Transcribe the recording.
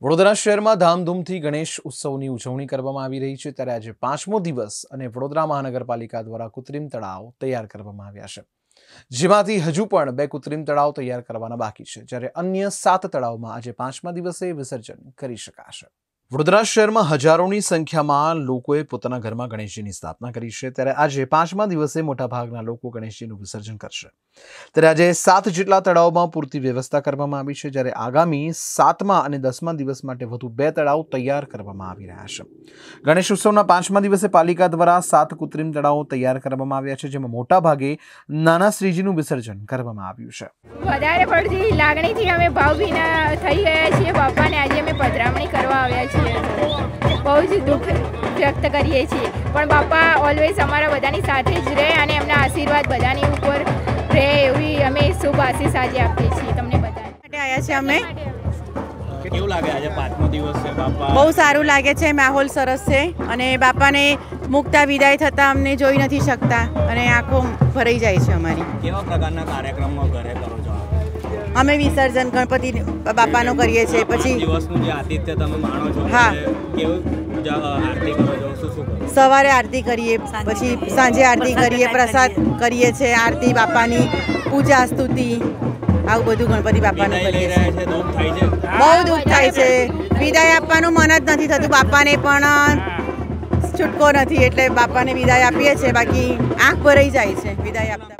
વડોદરા શહેરમાં ધામધૂમથી ગણેશ ઉત્સવની ઉજવણી કરવામાં આવી રહી છે, ત્યારે આજે 5મો દિવસ અને વડોદરા મહાનગરપાલિકા દ્વારા કૃત્રિમ તળાવ તૈયાર કરવામાં આવ્યા છે, જેમાંથી હજુ પણ 2 કૃત્રિમ તળાવ તૈયાર કરવાના બાકી છે, જ્યારે અન્ય 7 તળાવમાં આજે 5મા દિવસે વિસર્જન કરી શકાશે। વડોદરા શહેરમાં હજારોની સંખ્યામાં લોકોએ પોતાના ઘરમાં ગણેશજીની સ્થાપના કરી છે, ત્યારે આજે 5મા દિવસે મોટાભાગના લોકો ગણેશજીનું વિસર્જન કરશે। ત્યારે આજે 7 જેટલા તળાવમાં પૂરતી વ્યવસ્થા કરવામાં આવી છે, જ્યારે આગામી 7મા અને 10મા દિવસ માટે વધુ 2 તળાવ તૈયાર કરવામાં આવી રહ્યા છે। ગણેશ ઉત્સવના 5મા દિવસે પાલિકા દ્વારા 7 કૃત્રિમ તળાવો તૈયાર કરવામાં આવ્યા છે, જેમાં મોટાભાગે નાના શ્રીજીનું વિસર્જન કરવામાં આવ્યું છે। વધારે પડતી લાગણીથી અમે ભાવભીના થઈ ગયા છીએ બાપાને આજે અમે પધરામણી કરવા આવ્યા છીએ। બહુ જ દુઃખ વ્યક્ત કરીએ છીએ, પણ બાપા ઓલવેઝ અમારા બધાની સાથે જ રહે અને એમના આશીર્વાદ બધાની ઉપર રહે એવી અમે શુભ આશીષ આજે આપીએ છીએ તમને બધાને માટે આવ્યા છીએ અમે। કેવું લાગે આજે 5મો દિવસ છે બાપા? બહુ સારું લાગે છે, માહોલ સરસ છે અને બાપાને મુકતા વિદાય થતા અમને જોઈ નથી શકતા અને આંખો ભરાઈ જાય છે અમારી। કેવા પ્રકારના કાર્યક્રમો ઘરે કરો છો? અમે વિસર્જન ગણપતિ બાપાનો કરીએ છીએ, પછી દિવસનું જે આતિથ્ય તમે માણો છો, હા, કેવું આરતી કરો છો? શું કરો? સવારે આરતી કરીએ, પછી સાંજે આરતી કરીએ, પ્રસાદ કરીએ છીએ, આરતી બાપાની પૂજા સ્તુતિ આવું બધું ગણપતિ બાપાનું કરીએ છીએ। બહુ દુઃખ થાય છે, વિદાય આપવાનું મન જ નથી થતું, બાપાને પણ છૂટકો નથી, એટલે બાપાને વિદાય આપીએ છીએ, બાકી આંખ ભરાઈ જાય છે વિદાય આપતા।